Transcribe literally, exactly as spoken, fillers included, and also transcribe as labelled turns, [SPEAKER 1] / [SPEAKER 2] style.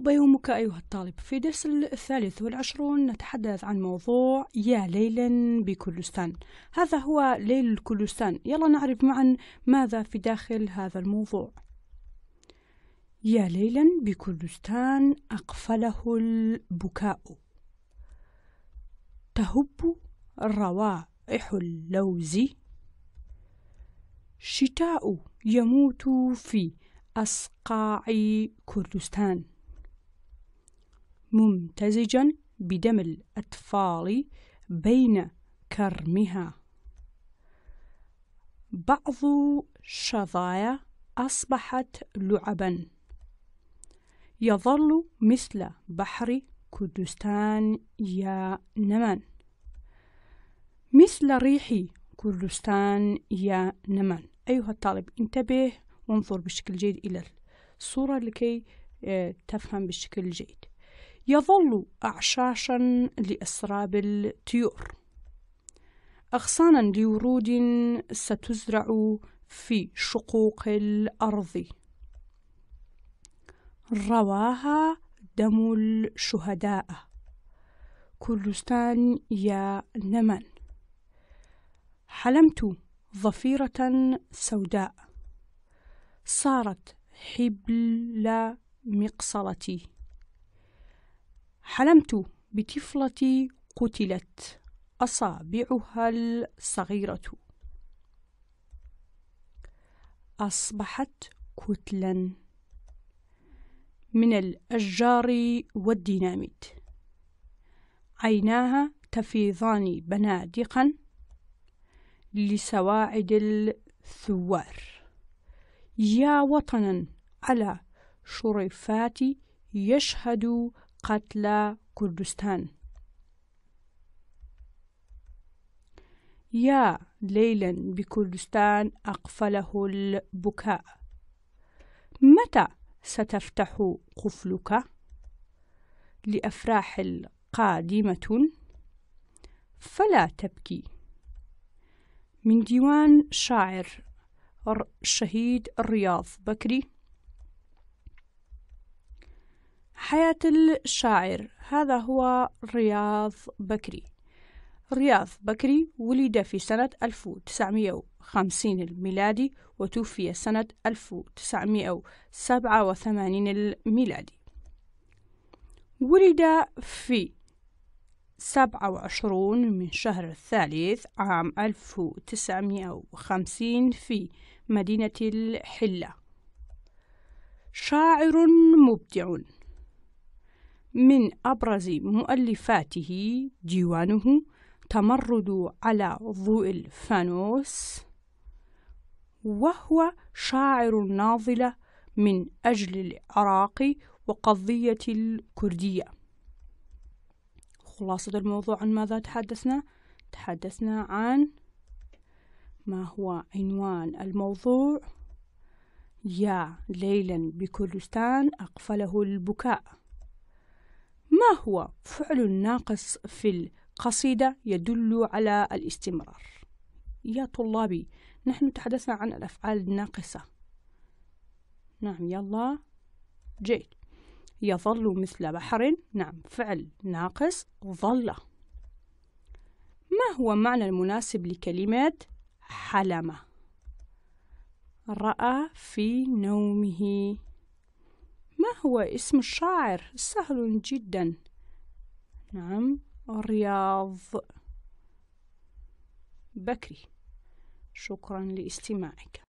[SPEAKER 1] طاب يومك أيها الطالب. في درس الثالث والعشرون نتحدث عن موضوع يا ليلا بكردستان. هذا هو ليل كردستان. يلا نعرف معا ماذا في داخل هذا الموضوع. يا ليلا بكردستان أقفله البكاء، تهب روائح اللوز، شتاء يموت في أصقاع كردستان، ممتزجا بدم الأطفال بين كرمها. بعض الشظايا أصبحت لعبا، يظل مثل بحر كردستان يا نمان، مثل ريح كردستان يا نمان. أيها الطالب انتبه وانظر بشكل جيد إلى الصورة لكي تفهم بالشكل الجيد. يظل أعشاشا لأسراب الطيور، أغصانا لورود ستزرع في شقوق الأرض، رواها دم الشهداء كردستان يا نمان. حلمت ظفيرة سوداء صارت حبل مقصلتي، حلمت بطفلة قتلت أصابعها الصغيرة، أصبحت كتلا من الأشجار والديناميت، عيناها تفيضان بنادقا لسواعد الثوار. يا وطنا على شرفات يشهد قتل كردستان. يا ليلا بكردستان أقفله البكاء، متى ستفتح قفلك لأفراح قادمة فلا تبكي. من ديوان شاعر الشهيد رياض بكري. حياة الشاعر، هذا هو رياض بكري. رياض بكري ولد في سنة ألف وتسعمائة وخمسين الميلادي وتوفي سنة ألف وتسعمائة وسبعة وثمانين الميلادي. ولد في سبعة وعشرين من شهر الثالث عام ألف وتسعمائة وخمسين في مدينة الحلة. شاعر مبدع، من أبرز مؤلفاته ديوانه تمرد على ضوء الفانوس، وهو شاعر ناضل من أجل العراق وقضية الكردية. خلاصة الموضوع عن ماذا تحدثنا؟ تحدثنا عن ما هو عنوان الموضوع. يا ليلا بكردستان أقفله البكاء. ما هو فعل ناقص في القصيدة يدل على الاستمرار؟ يا طلابي نحن تحدثنا عن الأفعال الناقصة. نعم يلا جيد. يظل مثل بحر، نعم فعل ناقص ظل. ما هو معنى المناسب لكلمة حلم؟ رأى في نومه. ما هو اسم الشاعر؟ سهل جدا، نعم رياض بكري. شكرا لاستماعك.